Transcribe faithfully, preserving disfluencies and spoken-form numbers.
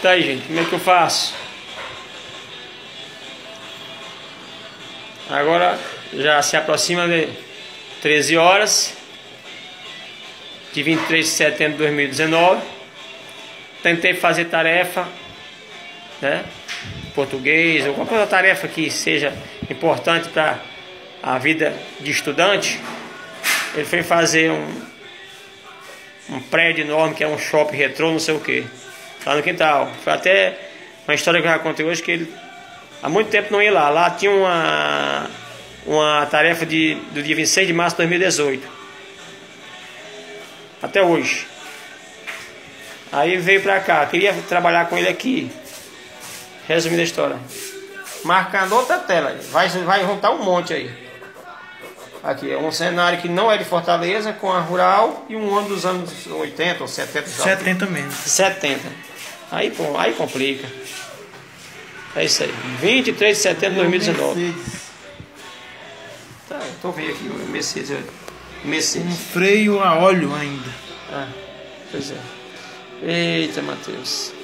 Tá aí, gente, como é que eu faço? Agora já se aproxima de treze horas de vinte e três de setembro de dois mil e dezenove. Tentei fazer tarefa, né, português ou qualquer outra tarefa que seja importante para a vida de estudante. Ele foi fazer um, um prédio enorme que é um shopping retrô, não sei o que, lá no quintal. Foi até uma história que eu já contei hoje, que ele há muito tempo não ia lá. Lá tinha uma, uma tarefa de, do dia vinte e seis de março de dois mil e dezoito. Até hoje. Aí veio pra cá, queria trabalhar com ele aqui. Resumindo a história. Marcando outra tela. Vai, vai juntar um monte aí. Aqui é um cenário que não é de Fortaleza, com a rural e um ano dos anos oitenta ou setenta. setenta mesmo. setenta. Aí, pô, aí complica. É isso aí. vinte e três de setembro de dois mil e dezenove. Tá, tô vendo aqui o Mercedes. Mercedes. Um freio a óleo ainda. Ah, pois é. Eita, Matheus.